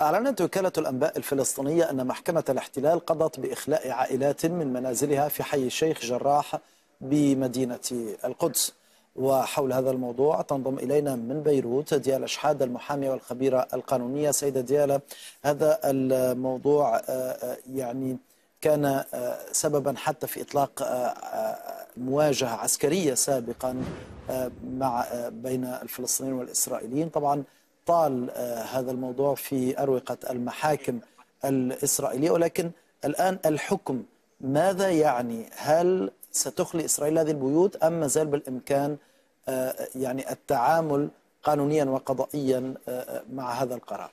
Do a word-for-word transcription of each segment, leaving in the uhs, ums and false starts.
أعلنت وكالة الأنباء الفلسطينية أن محكمة الاحتلال قضت بإخلاء عائلات من منازلها في حي الشيخ جراح بمدينة القدس. وحول هذا الموضوع تنضم إلينا من بيروت ديالا شحادة المحامية والخبيرة القانونية. سيدة ديالا، هذا الموضوع يعني كان سببا حتى في إطلاق مواجهة عسكرية سابقا مع بين الفلسطينيين والإسرائيليين. طبعا طال هذا الموضوع في أروقة المحاكم الإسرائيلية، ولكن الآن الحكم ماذا يعني؟ هل ستخلي إسرائيل هذه البيوت أم ما زال بالإمكان يعني التعامل قانونيا وقضائيا مع هذا القرار؟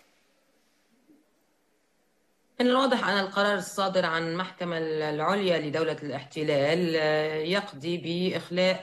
من الواضح أن القرار الصادر عن المحكمة العليا لدولة الاحتلال يقضي بإخلاء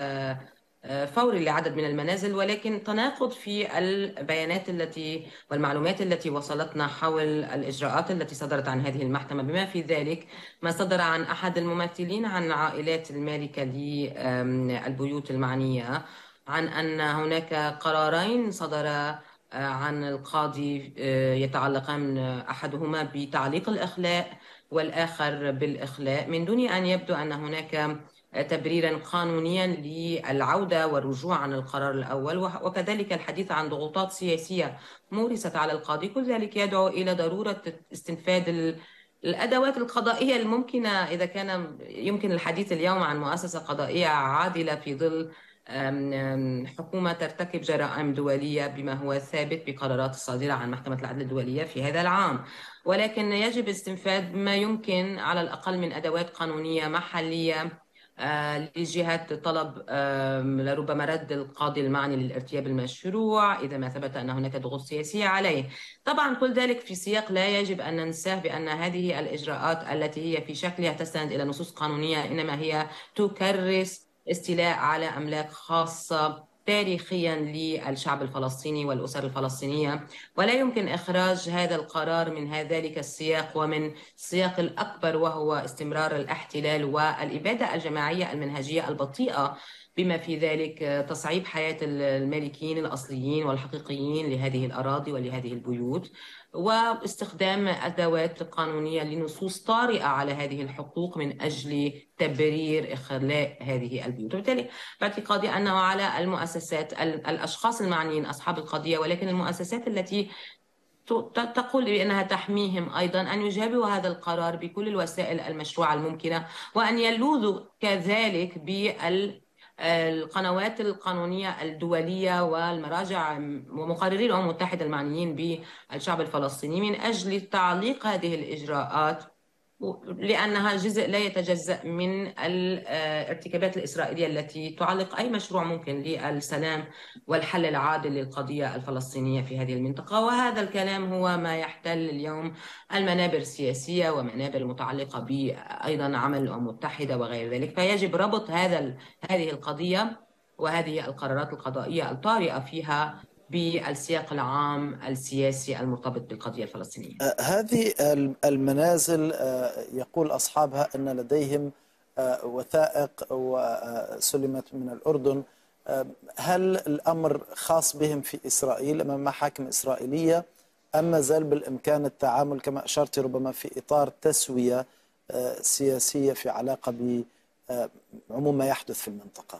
فوري لعدد من المنازل، ولكن تناقض في البيانات التي والمعلومات التي وصلتنا حول الإجراءات التي صدرت عن هذه المحكمة، بما في ذلك ما صدر عن أحد الممثلين عن عائلات المالكة للبيوت المعنية عن أن هناك قرارين صدرا عن القاضي يتعلقان أحدهما بتعليق الإخلاء والآخر بالإخلاء، من دون أن يبدو أن هناك تبريرا قانونيا للعودة والرجوع عن القرار الأول، وكذلك الحديث عن ضغوطات سياسية مورست على القاضي. كل ذلك يدعو إلى ضرورة استنفاذ الأدوات القضائية الممكنة إذا كان يمكن الحديث اليوم عن مؤسسة قضائية عادلة في ظل حكومة ترتكب جرائم دولية بما هو ثابت بقرارات الصادرة عن محكمة العدل الدولية في هذا العام. ولكن يجب استنفاذ ما يمكن على الأقل من أدوات قانونية محلية لجهة طلب لربما رد القاضي المعني للارتياب المشروع إذا ما ثبت أن هناك ضغوط سياسية عليه. طبعا كل ذلك في سياق لا يجب أن ننساه بأن هذه الإجراءات التي هي في شكلها تستند إلى نصوص قانونية إنما هي تكرس استيلاء على أملاك خاصة تاريخيا للشعب الفلسطيني والأسر الفلسطينية، ولا يمكن إخراج هذا القرار من ذلك السياق ومن السياق الأكبر وهو استمرار الاحتلال والإبادة الجماعية المنهجية البطيئة، بما في ذلك تصعيب حياة المالكين الأصليين والحقيقيين لهذه الأراضي ولهذه البيوت، واستخدام أدوات قانونية لنصوص طارئة على هذه الحقوق من أجل تبرير إخلاء هذه البيوت. وبالتالي باعتقادي أنه على المؤسسات الأشخاص المعنيين أصحاب القضية، ولكن المؤسسات التي تقول بأنها تحميهم أيضا أن يجابوا هذا القرار بكل الوسائل المشروعة الممكنة، وأن يلوذوا كذلك بال القنوات القانونية الدولية والمراجع ومقرري الأمم المتحدة المعنيين بالشعب الفلسطيني من أجل تعليق هذه الإجراءات، لأنها جزء لا يتجزأ من الارتكابات الإسرائيلية التي تعلق أي مشروع ممكن للسلام والحل العادل للقضية الفلسطينية في هذه المنطقة. وهذا الكلام هو ما يحتل اليوم المنابر السياسية ومنابر المتعلقة بأيضا عمل الأمم المتحدة وغير ذلك. فيجب ربط هذا هذه القضية وهذه القرارات القضائية الطارئة فيها بالسياق العام السياسي المرتبط بالقضية الفلسطينية. هذه المنازل يقول أصحابها أن لديهم وثائق وسلمت من الأردن. هل الأمر خاص بهم في إسرائيل أمام محاكم إسرائيلية أم ما زال بالإمكان التعامل كما أشرت ربما في إطار تسوية سياسية في علاقة بعموم ما يحدث في المنطقة؟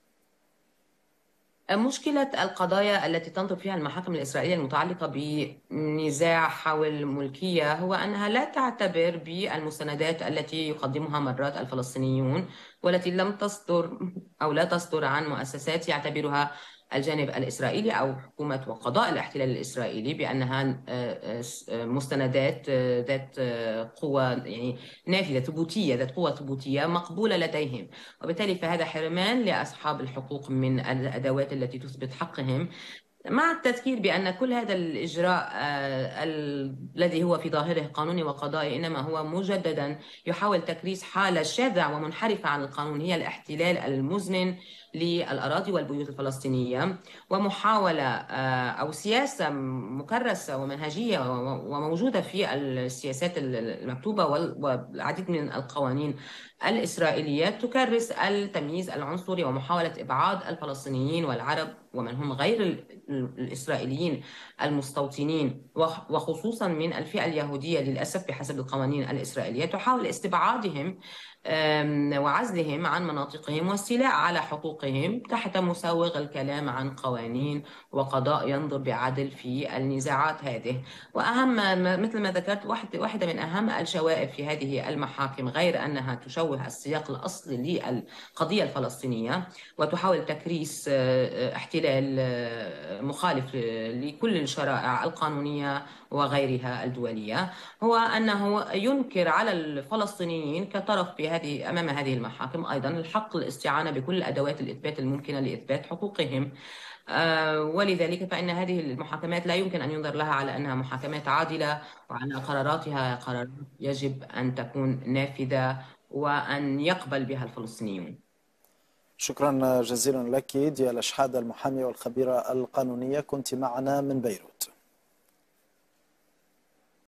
مشكلة القضايا التي تنظر فيها المحاكم الإسرائيلية المتعلقة بنزاع حول الملكية هو أنها لا تعتبر بالمستندات التي يقدمها مرات الفلسطينيون والتي لم تصدر أو لا تصدر عن مؤسسات يعتبرها الجانب الإسرائيلي أو حكومة وقضاء الاحتلال الإسرائيلي بأنها مستندات ذات قوة يعني نافذة ثبوتية ذات قوة ثبوتية مقبولة لديهم، وبالتالي فهذا حرمان لأصحاب الحقوق من الأدوات التي تثبت حقهم، مع التذكير بأن كل هذا الإجراء الذي هو في ظاهره قانوني وقضائي إنما هو مجددا يحاول تكريس حالة شاذة ومنحرفة عن القانون هي الاحتلال المزمن للأراضي والبيوت الفلسطينية، ومحاولة أو سياسة مكرسة ومنهجية وموجودة في السياسات المكتوبة والعديد من القوانين الإسرائيلية تكرس التمييز العنصري ومحاولة إبعاد الفلسطينيين والعرب ومن هم غير الإسرائيليين المستوطنين، وخصوصا من الفئة اليهودية للأسف بحسب القوانين الإسرائيلية، تحاول استبعادهم وعزلهم عن مناطقهم واستيلاء على حقوقهم تحت مسوغ الكلام عن قوانين وقضاء ينظر بعدل في النزاعات هذه. وأهم مثل ما ذكرت، واحدة من أهم الشوائب في هذه المحاكم غير أنها تشوه السياق الأصلي للقضية الفلسطينية وتحاول تكريس احتلال مخالف لكل الشرائع القانونية وغيرها الدولية، هو أنه ينكر على الفلسطينيين كطرف في هذه أمام هذه المحاكم أيضا الحق الاستعانة بكل أدوات الإثبات الممكنة لإثبات حقوقهم. آه ولذلك فإن هذه المحاكمات لا يمكن أن ينظر لها على أنها محاكمات عادلة وأن قراراتها قرارات يجب أن تكون نافذة وأن يقبل بها الفلسطينيون. شكرا جزيلا لك ديال شحادة، المحامية والخبيرة القانونية، كنت معنا من بيروت.